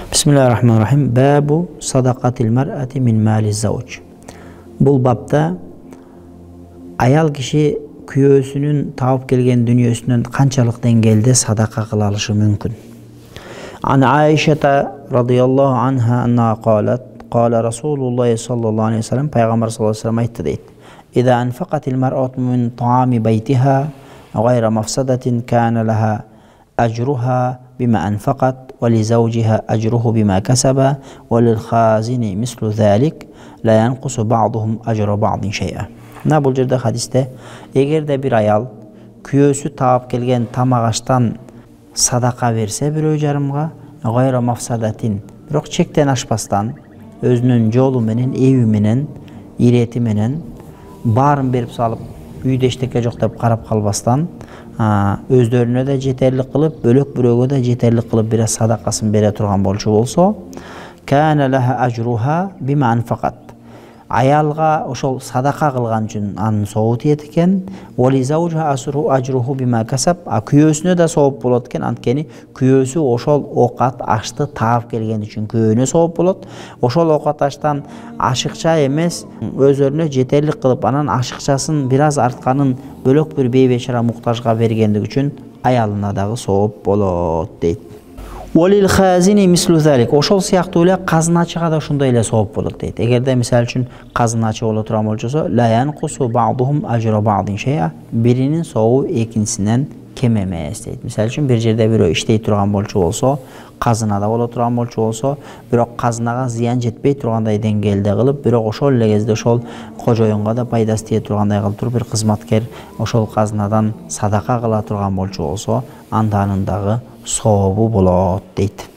Bismillahirrahmanirrahim. Babu sadaqatil mar'ati min mali zawj. Бұл бапта аял киши күйөөсүнүн таап келген дүниесінен қанчалық деңгээлде садақа кыла алышы мүмкүн. Ан Айшата радияллаху анха анна қалат, қала Расулуллахи саллаллаху алейхи вассалам, пайғамбар саллаллаху алейхи вассалам айтты дейт: "Иза анфақатил мар'ату мин таами байтиха гайра мафсадатин кана лаха ажруха бима анфақат ва ли завжиха ажруху бима касаба ва лил хазини мислу залик ла янқусу баъдухум ажра баъдин шай'a." Мына бұл жерде хадисте, эгерде бир аял күйөөсү таап келген тамак аштан садака берсе бирөө жарымга, гайра мафсадатин, бирок чектен ашпастан, өзүнүн жолу менен, эби менен, ирети менен баарын берип салып, үйдө эчтеке жок деп карап калбастан, өздөрүнө да жетерлик кылып, бөлөк бирөөгө да жетерлик кылып бир садакасын бере турган болчу болсо, кана лаха ажруха бима анфақат. Аялга ошол садака кылган үчүн анын сообу тиет экен. Вали заужа ажруху бима касаб, күйөөсүнө да сооп болот экен. Анткени күйөөсү ошол окат ашты таап келген үчүн күйөөнө сооп болот. Ошол окат аштан ашыкча эмес, өзөрүнө жетерлик кылып, анан ашыкчасын бир аз артканын бөлөк бир бейбечара муктажга бергендиги үчүн аялына дагы сооп болот дейт. Walil khazini mislu zalik. Ошол сыяктуу эле казыначыга да ушундай эле сооп болот дейт. Эгерде мисалы үчүн казыначы боло турган болчосо, ла янқусу баъдухум ажра баъдин шай'a. Биринин сообу экинчисинен кем эмес дейт. Мисалы үчүн бир жерде бирөө иштей турган болчу болсо, казынада боло турган болчу болсо, бирок казынага зыян жетпей тургандай деңгээлде кылып, бирок ошол эле кезде ошол кожоюнга да пайдасы тие тургандай кылып туруп, бир кызматкер ошол казынадан садака кыла турган болчу болсо, анданын дагы сообу болот дейт.